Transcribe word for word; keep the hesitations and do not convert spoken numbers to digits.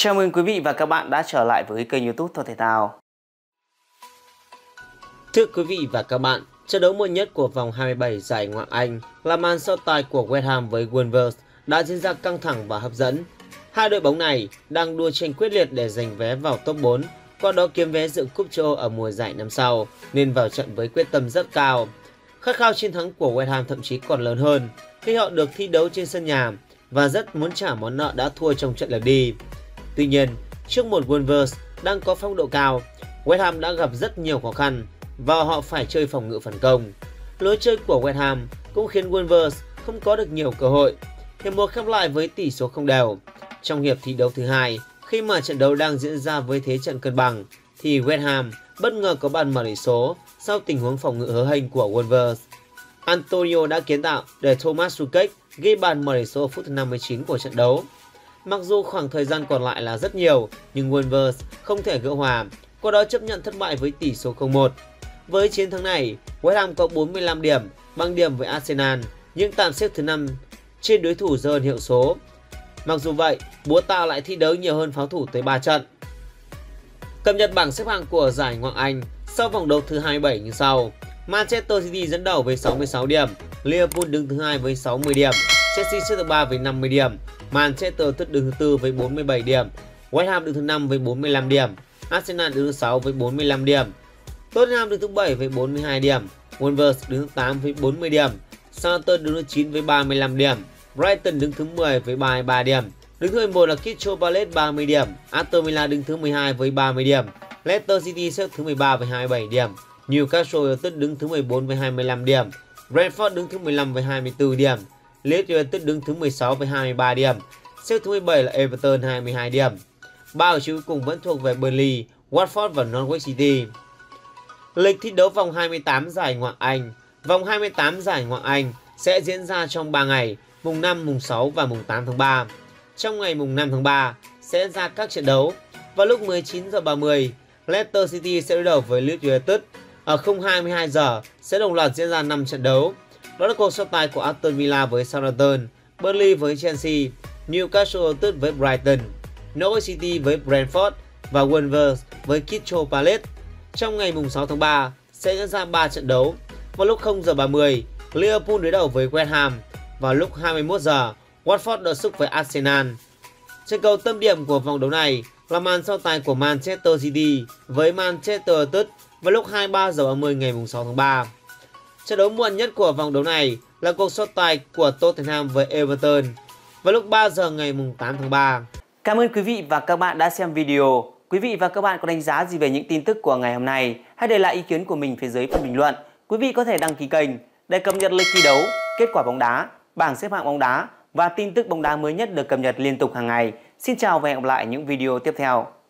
Chào mừng quý vị và các bạn đã trở lại với kênh YouTube Thôi Thể Thao. Thưa quý vị và các bạn, trận đấu muộn nhất của vòng hai mươi bảy giải Ngoại hạng Anh là màn so tài của West Ham với Wolves đã diễn ra căng thẳng và hấp dẫn. Hai đội bóng này đang đua tranh quyết liệt để giành vé vào top bốn, qua đó kiếm vé dự cúp châu Âu ở mùa giải năm sau, nên vào trận với quyết tâm rất cao. Khát khao chiến thắng của West Ham thậm chí còn lớn hơn khi họ được thi đấu trên sân nhà và rất muốn trả món nợ đã thua trong trận lượt đi. Tuy nhiên, trước một Wolves đang có phong độ cao, West Ham đã gặp rất nhiều khó khăn và họ phải chơi phòng ngự phản công. Lối chơi của West Ham cũng khiến Wolves không có được nhiều cơ hội. Hiệp một khép lại với tỷ số không đều. Trong hiệp thi đấu thứ hai, khi mà trận đấu đang diễn ra với thế trận cân bằng, thì West Ham bất ngờ có bàn mở tỷ số sau tình huống phòng ngự hớ hênh của Wolves. Antonio đã kiến tạo để Thomas Soucek ghi bàn mở tỷ số ở phút thứ năm mươi chín của trận đấu. Mặc dù khoảng thời gian còn lại là rất nhiều, nhưng Wolves không thể gỡ hòa, qua đó chấp nhận thất bại với tỷ số không một. Với chiến thắng này, West Ham có bốn mươi lăm điểm, bằng điểm với Arsenal, nhưng tạm xếp thứ năm trên đối thủ dơ hơn hiệu số. Mặc dù vậy, Búa Tạ lại thi đấu nhiều hơn pháo thủ tới ba trận. Cập nhật bảng xếp hạng của giải Ngoại hạng Anh sau vòng đấu thứ hai mươi bảy như sau. Manchester City dẫn đầu với sáu mươi sáu điểm, Liverpool đứng thứ hai với sáu mươi điểm, Chelsea xếp thứ ba với năm mươi điểm, Manchester United đứng thứ tư với bốn mươi bảy điểm, West Ham đứng thứ năm với bốn mươi lăm điểm, Arsenal đứng thứ sáu với bốn mươi lăm điểm, Tottenham đứng thứ bảy với bốn mươi hai điểm, Wolves đứng thứ tám với bốn mươi điểm, Southampton đứng thứ chín với ba mươi lăm điểm, Brighton đứng thứ mười với ba mươi ba điểm, đứng thứ mười một là Crystal Palace ba mươi điểm, Aston Villa đứng thứ mười hai với ba mươi điểm, Leicester City xếp thứ mười ba với hai mươi bảy điểm, Newcastle United đứng thứ mười bốn với hai mươi lăm điểm, Brentford đứng thứ mười lăm với hai mươi tư điểm, Leeds United đứng thứ mười sáu với hai mươi ba điểm, xếp thứ mười bảy là Everton hai mươi hai điểm. Ba đội cuối cùng vẫn thuộc về Burnley, Watford và Norwich City. Lịch thi đấu vòng hai mươi tám giải Ngoại hạng Anh. Vòng hai mươi tám giải Ngoại hạng Anh sẽ diễn ra trong ba ngày, mùng năm, mùng sáu và mùng tám tháng ba. Trong ngày mùng năm tháng ba sẽ diễn ra các trận đấu. Vào lúc mười chín giờ ba mươi, Leicester City sẽ đối đầu với Leeds United. Ở khung hai mươi hai giờ sẽ đồng loạt diễn ra năm trận đấu. Đó là cuộc so tài của Aston Villa với Southampton, Burnley với Chelsea, Newcastle United với Brighton, Norwich City với Brentford và Wolves với Crystal Palace. Trong ngày mùng sáu tháng ba sẽ diễn ra ba trận đấu. Vào lúc không giờ ba mươi, Liverpool đối đầu với West Ham. Vào lúc hai mươi mốt giờ, Watford đối sức với Arsenal. Trận cầu tâm điểm của vòng đấu này là màn so tài của Manchester City với Manchester United vào lúc hai mươi ba giờ ba mươi ngày mùng sáu tháng ba. Trận đấu muộn nhất của vòng đấu này là cuộc so tài của Tottenham với Everton vào lúc ba giờ ngày mùng tám tháng ba. Cảm ơn quý vị và các bạn đã xem video. Quý vị và các bạn có đánh giá gì về những tin tức của ngày hôm nay? Hãy để lại ý kiến của mình phía dưới phần bình luận. Quý vị có thể đăng ký kênh để cập nhật lịch thi đấu, kết quả bóng đá, bảng xếp hạng bóng đá và tin tức bóng đá mới nhất được cập nhật liên tục hàng ngày. Xin chào và hẹn gặp lại những video tiếp theo.